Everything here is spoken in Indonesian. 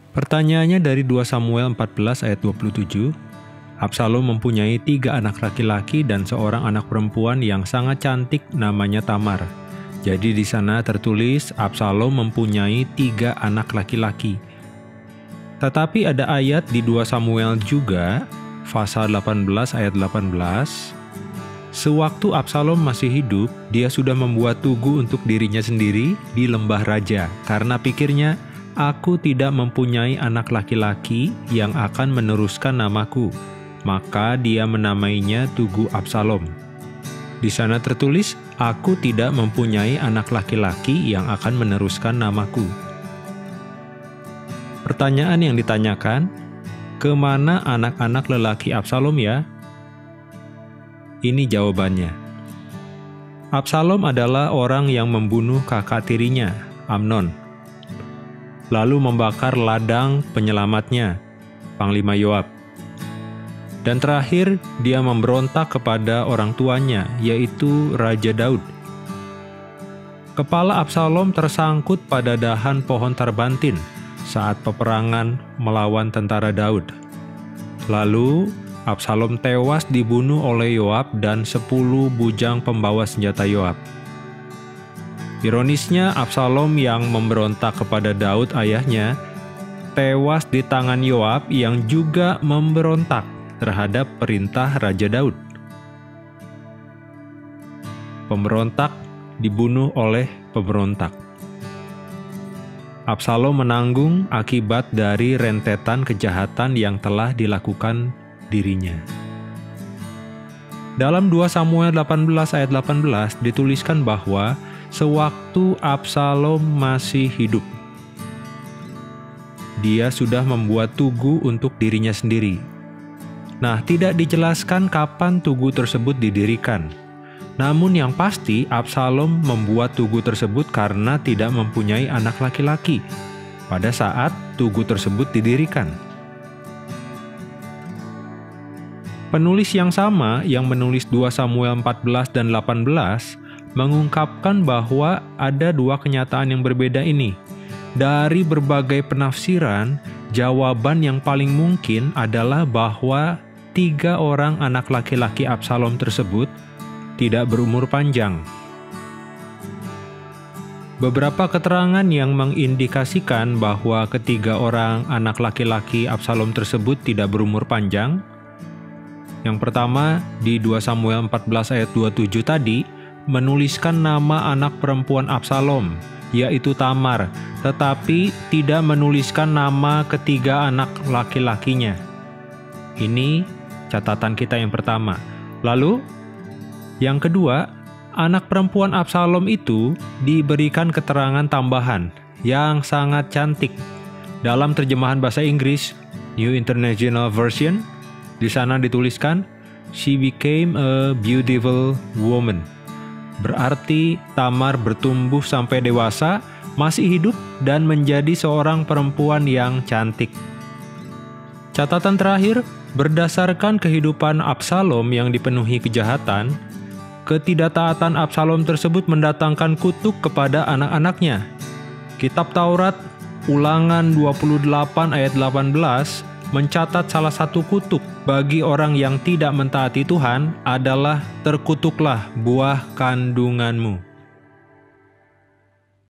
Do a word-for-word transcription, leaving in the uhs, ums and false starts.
Pertanyaannya dari dua Samuel empat belas ayat dua puluh tujuh. Absalom mempunyai tiga anak laki-laki dan seorang anak perempuan yang sangat cantik namanya Tamar. Jadi di sana tertulis Absalom mempunyai tiga anak laki-laki. Tetapi ada ayat di dua Samuel juga, pasal delapan belas ayat delapan belas. Sewaktu Absalom masih hidup, dia sudah membuat tugu untuk dirinya sendiri di lembah raja, karena pikirnya, aku tidak mempunyai anak laki-laki yang akan meneruskan namaku. Maka dia menamainya Tugu Absalom. Di sana tertulis, aku tidak mempunyai anak laki-laki yang akan meneruskan namaku. Pertanyaan yang ditanyakan, kemana anak-anak lelaki Absalom ya? Ini jawabannya. Absalom adalah orang yang membunuh kakak tirinya, Amnon, lalu membakar ladang penyelamatnya, Panglima Yoab. Dan terakhir, dia memberontak kepada orang tuanya, yaitu Raja Daud. Kepala Absalom tersangkut pada dahan pohon tarbantin saat peperangan melawan tentara Daud. Lalu, Absalom tewas dibunuh oleh Yoab dan sepuluh bujang pembawa senjata Yoab. Ironisnya, Absalom yang memberontak kepada Daud ayahnya, tewas di tangan Yoab yang juga memberontak terhadap perintah Raja Daud. Pemberontak dibunuh oleh pemberontak. Absalom menanggung akibat dari rentetan kejahatan yang telah dilakukan dirinya. Dalam dua Samuel delapan belas ayat delapan belas dituliskan bahwa sewaktu Absalom masih hidup, dia sudah membuat tugu untuk dirinya sendiri. Nah, tidak dijelaskan kapan tugu tersebut didirikan. Namun yang pasti, Absalom membuat tugu tersebut karena tidak mempunyai anak laki-laki pada saat tugu tersebut didirikan. Penulis yang sama yang menulis dua Samuel empat belas dan delapan belas mengungkapkan bahwa ada dua kenyataan yang berbeda ini. Dari berbagai penafsiran, jawaban yang paling mungkin adalah bahwa tiga orang anak laki-laki Absalom tersebut tidak berumur panjang. Beberapa keterangan yang mengindikasikan bahwa ketiga orang anak laki-laki Absalom tersebut tidak berumur panjang. Yang pertama, di dua Samuel empat belas ayat dua puluh tujuh tadi, menuliskan nama anak perempuan Absalom, yaitu Tamar, tetapi tidak menuliskan nama ketiga anak laki-lakinya. Ini catatan kita yang pertama. Lalu, yang kedua, anak perempuan Absalom itu diberikan keterangan tambahan yang sangat cantik. Dalam terjemahan bahasa Inggris, New International Version, di sana dituliskan, she became a beautiful woman. Berarti Tamar bertumbuh sampai dewasa, masih hidup, dan menjadi seorang perempuan yang cantik. Catatan terakhir, berdasarkan kehidupan Absalom yang dipenuhi kejahatan, ketidaktaatan Absalom tersebut mendatangkan kutuk kepada anak-anaknya. Kitab Taurat, Ulangan dua puluh delapan ayat delapan belas, mencatat salah satu kutuk bagi orang yang tidak mentaati Tuhan adalah terkutuklah buah kandunganmu.